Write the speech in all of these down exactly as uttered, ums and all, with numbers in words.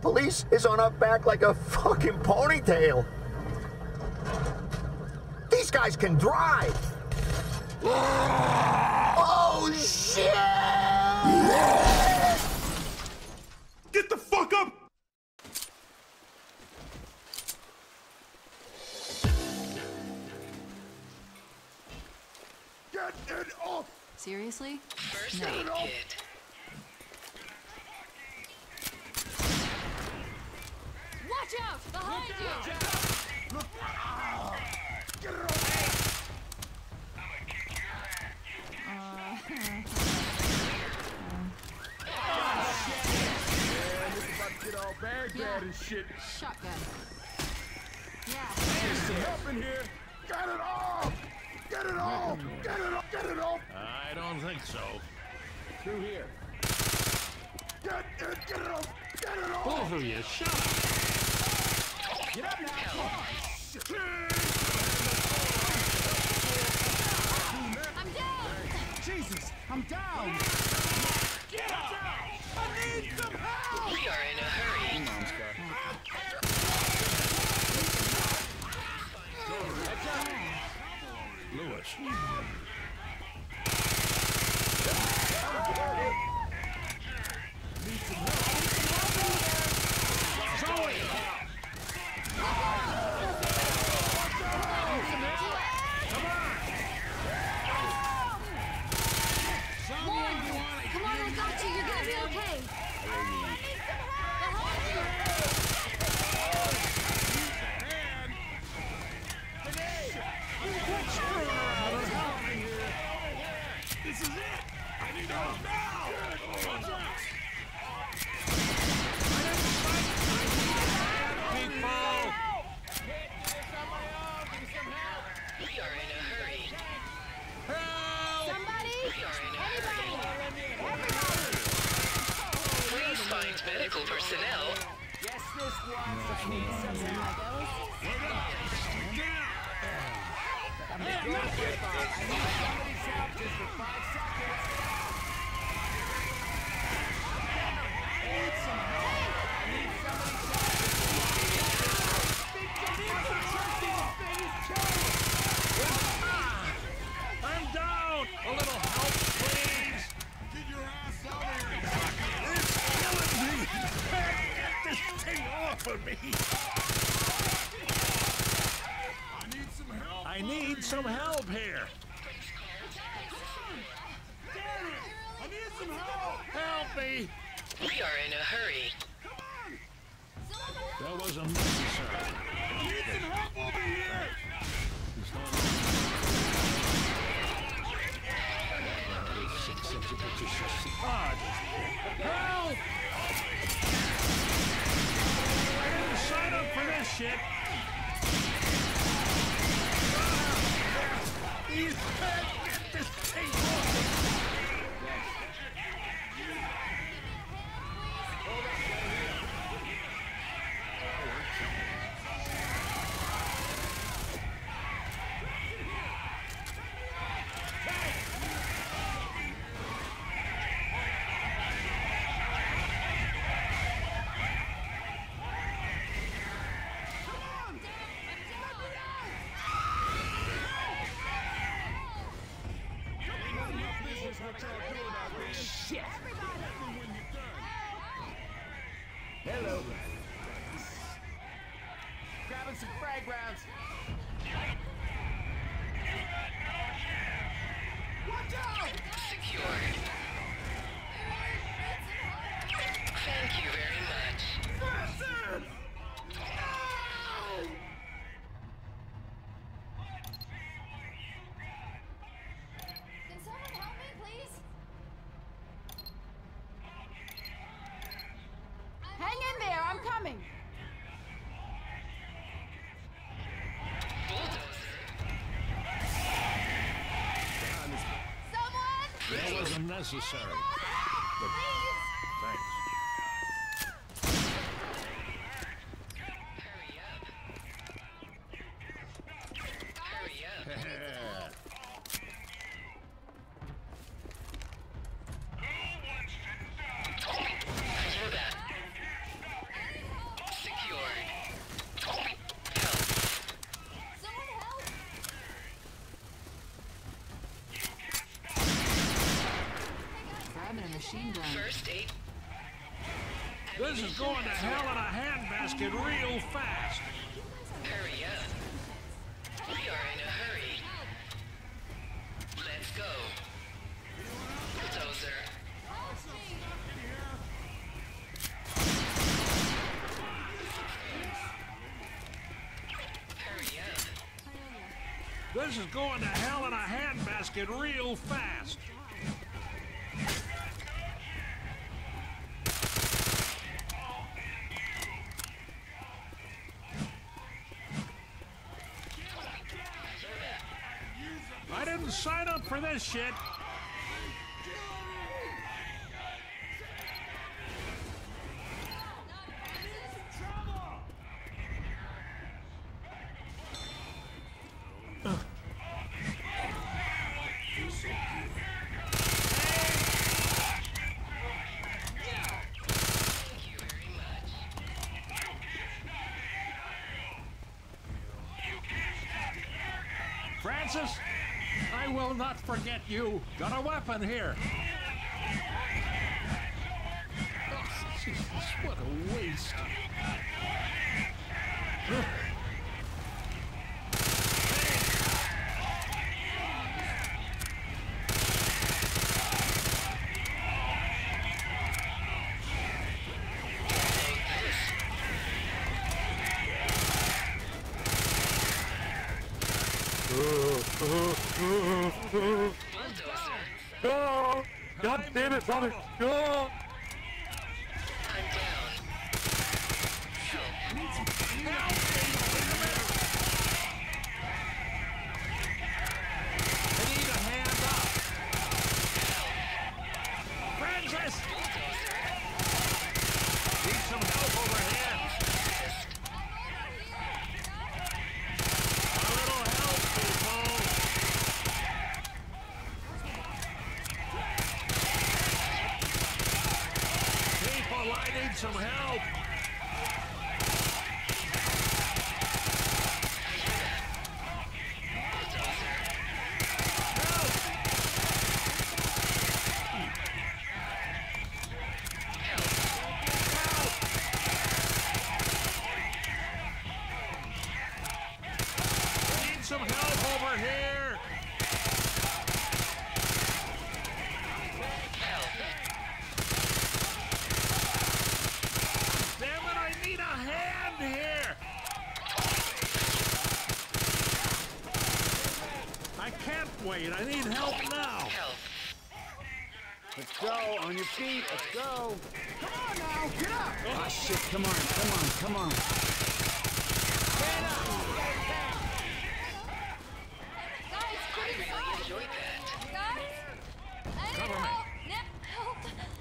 police is on our back like a fucking ponytail. These guys can drive. Oh, shit! Get the fuck up! Get it off! Seriously? First No. aid kit. Watch out! Behind you! Look! Ah! Get it off! Uh, Get all bad, Yeah. bad and shit. shotgun. Yeah. There's some help in here. Get it off! Get it off! Get it off! Get it off! I don't think so. Through here. Get it! Get it off! Get it off! Both of you, shut up! Get up now! Come on! I'm down! Jesus! I'm down! Get up! I need some help! We are in a hurry. Lewis. Lauren! Come on, I got you. You're gonna be okay. This is it! I need help now! Watch out! We are in a hurry. Somebody? We are in a hurry. Please find medical personnel. Yes, this one. I need some help. I'm gonna go with it. I need somebody's help just for five seconds. I need some help. I need somebody's help. Big Dick wasn't trusting the thing is killing. I'm down! A little help, please! Get your ass out of here. It's killing me! Get this thing off of me! I need some help. I need some help here! Damn it! I need some help. Help me! We are in a hurry. That wasn't necessary. I need some help over here. God! Help! I didn't sign up for this shit! You can't get this thing off! Shit! Hello. Grabbing some frag rounds. Watch out! Secured. Thank you very much. Listen! No! Can someone help me, please? Hang in there, I'm coming. Someone! That wasn't necessary. Please! Thanks. Hurry up. Hurry up. Hear that? I'm in a machine gun. First aid. This is going to hell in a handbasket real fast. Hurry up. We are in a hurry. Let's go. Bulldozer. Hurry up. This is going to hell in a handbasket real fast. I didn't sign up for this shit. Thank you very much. Francis, I will not forget you. Got a weapon here. Oh, Jesus, what a waste. Bulldozer. No! God damn it, brother! No! I'm down. Help. I need a hand up. Francis! Need some help over here. A little help, people. People, I need some help. Need some help over here. Damn it, I need a hand here. I can't wait. I need help now. Help. Let's go, on your feet, let's go. Come on now, get up! Oh shit, come on, come on, come on. Guys, I quick really inside! enjoyed that. Guys! I need Cover me. help! Nip, help!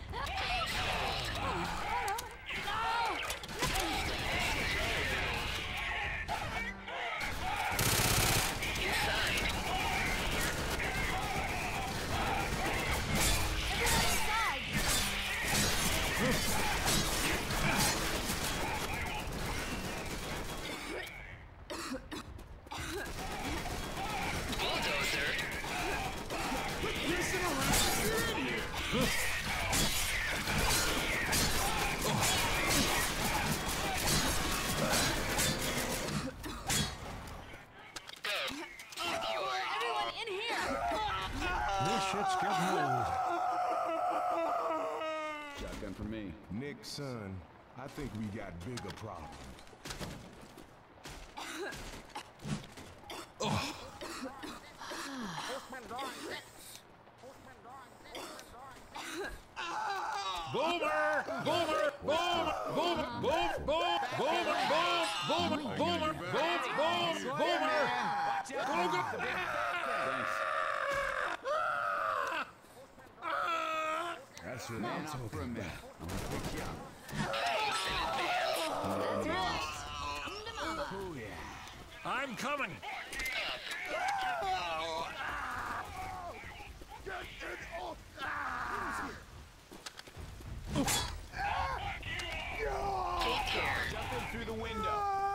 Inside. Everyone inside! Bulldozer. Listen around, you're in here! Secure. Everyone in here! This shit's getting old. Shotgun for me. Nick, son, I think we got bigger problems. Boomer! Boomer! Boomer! Boomer! Boom! Boom! Boomer! Boom! Boomer! Boomer! Boom! Boom! Boomer! Boomer! Thanks. That's what Man I'm out for a talking minute. about. I'm gonna pick you up. Thanks in advance. That's right! Come to mama! Oh yeah. I'm coming. Take care. Jump in through the window.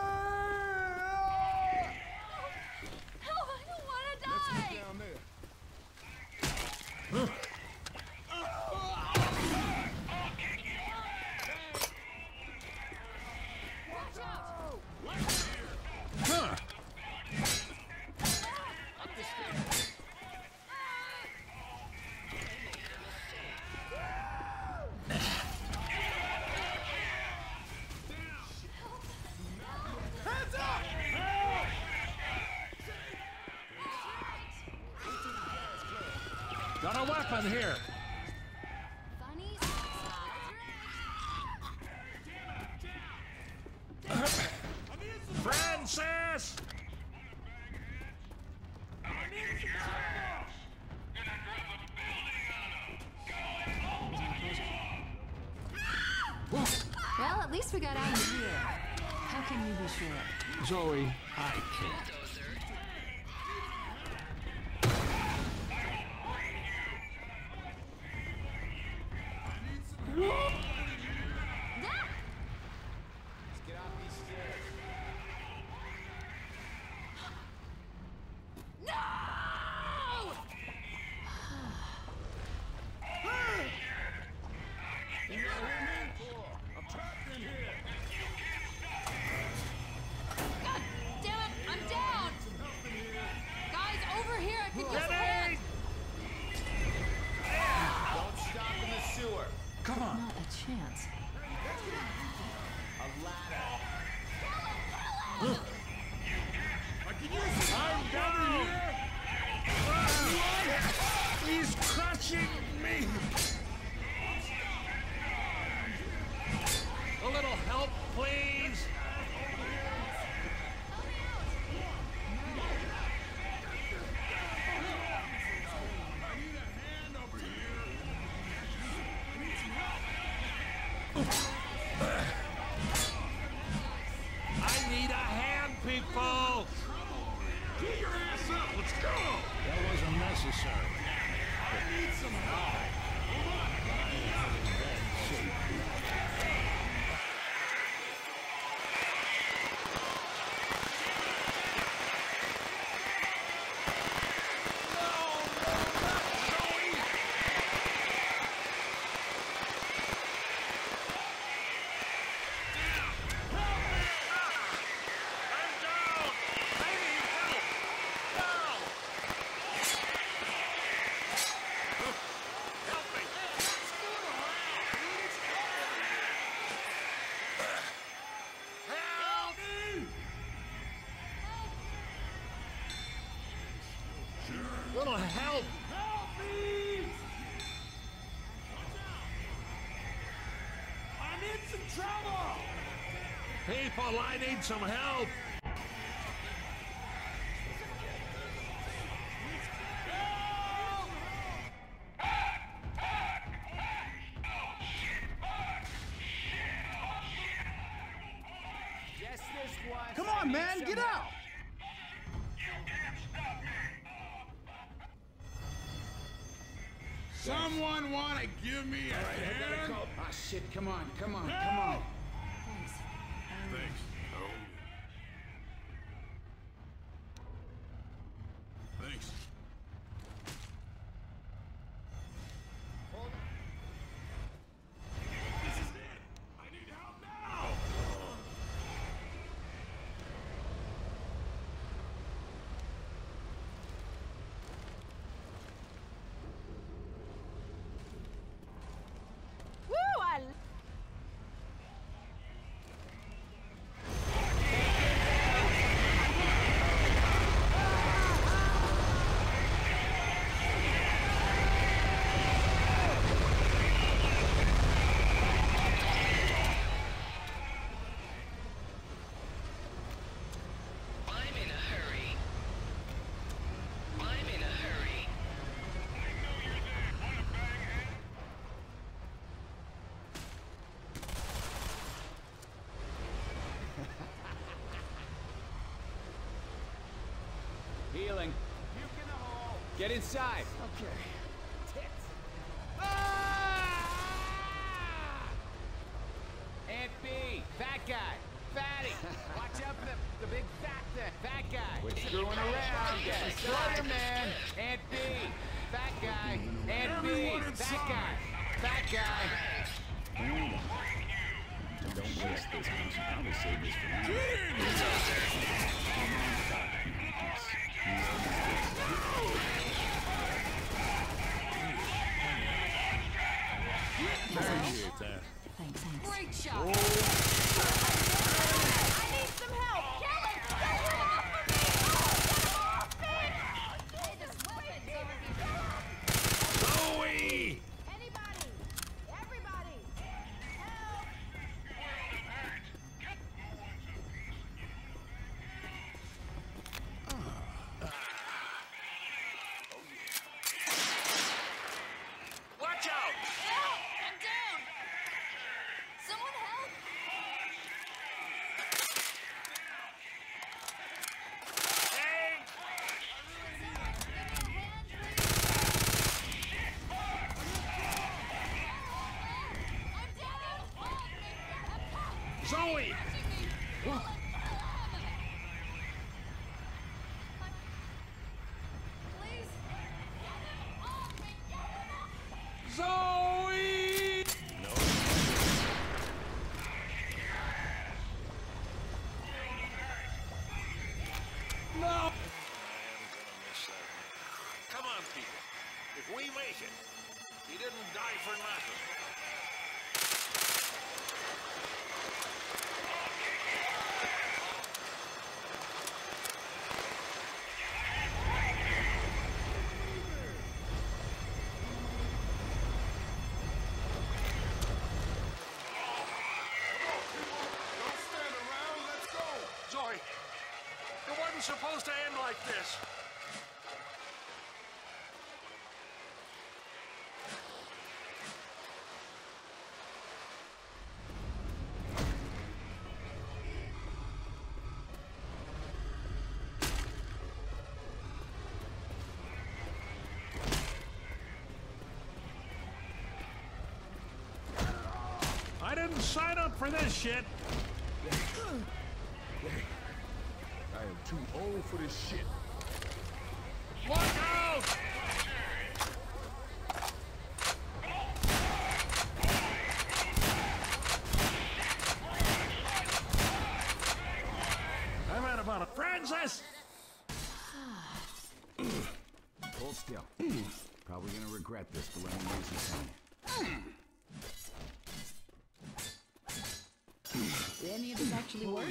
Help! I don't want to Let's die! get down there. Got a weapon here. Funny. Francis! Well, at least we got out of here. How can you be sure? Zoe, I can't. Come on. Not a chance. A ladder. I can use it. I'm down! Ah, he's crushing me! A little help, please! I need a hand, people! Get your ass up. Let's go. That wasn't necessary. I need some help. Little help! Help me! I'm in some trouble! People, I need some help! Yes, this was. Come on, man, get out! Someone want to give me a hand? Ah, shit, come on, come on, come on. Thanks. Thanks. Oh. Thanks. This is it. I need help now. Woo! I I'm in a hurry. I'm in a hurry. Healing. Get inside. Okay. Aunt B, fat guy, fatty. Watch out for the, the big fat thing. Fat guy. We're screwing around. Get inside, man. Aunt B, fat guy. Aunt B, Everyone fat inside. guy. Fat guy. Don't waste this. We should probably save this for you. Appreciate that. Thanks, thanks. Great shot. I need some help. Kill him. Get him off of me. Get him off me. Hey, there's weapons over here. wasn't supposed to end like this. I didn't sign up for this shit. I am too old for this shit. Look out! I've had about a Francis! Hold still. Probably gonna regret this, but let me use this on you. Did any of this actually work?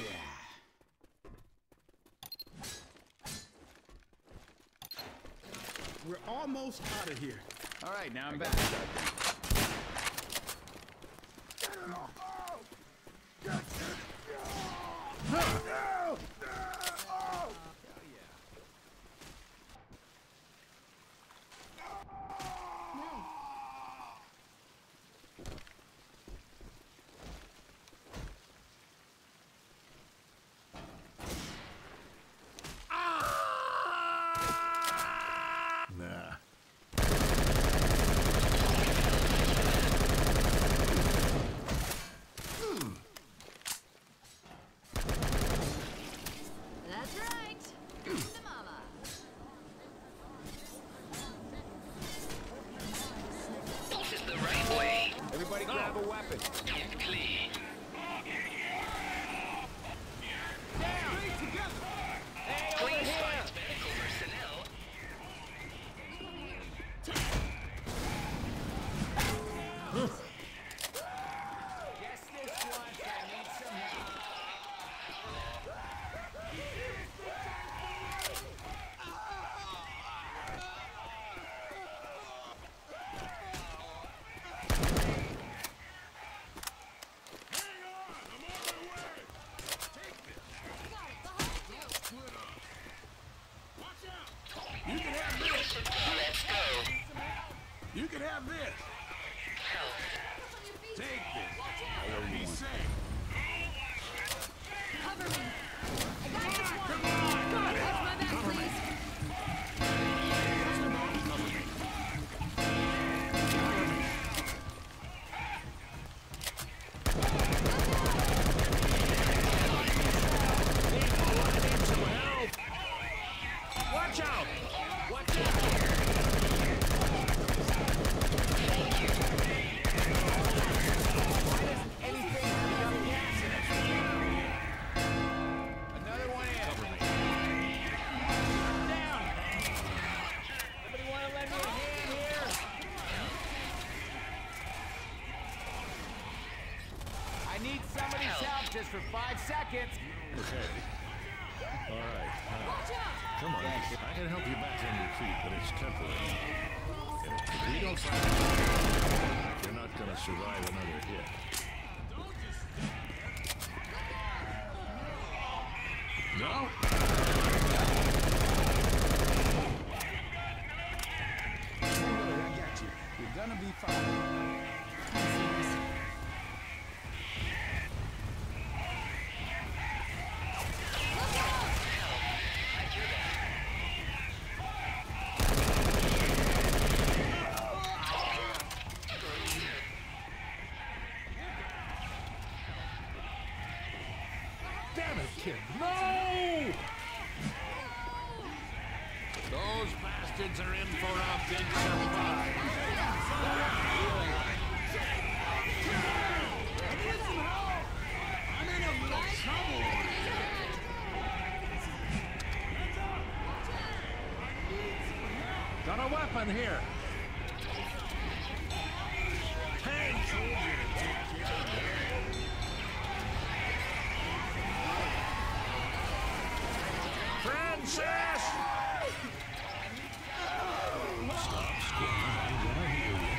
We're almost out of here. All right, now I'm back. Nah. That's right. To mama. This is the right way. Everybody grab a weapon. Clean. Clean finds medical personnel. Guess this once I need some help. You can have this. Let's go. You can have this. Help. Take this. Be safe. Cover me. I got this one. Watch my back, please. Watch out! Watch out! Another one in. Down. Somebody want to lend me a hand here? I need somebody's help just for five seconds. Okay. All right. Watch out. Come on. I can help you back on your feet, but it's temporary. If we don't find out, you're not going to survive another hit. No? I got you. You're gonna be fine. Damn it, kid. No! Those bastards are in for a big surprise. I'm in a little trouble. Got a weapon here. Francis! Stop screaming. I'm gonna hear you.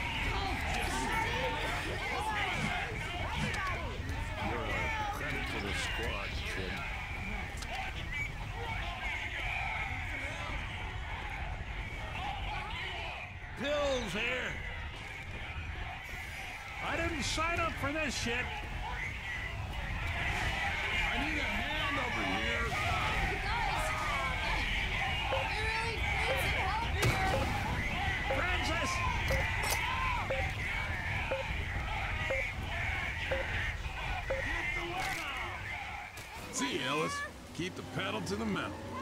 You're a credit to the squad, kid. troubles here. I didn't sign up for this shit. I need a hand over here. Guys, I really need some help here. Francis! See, Ellis. Keep the pedal to the metal.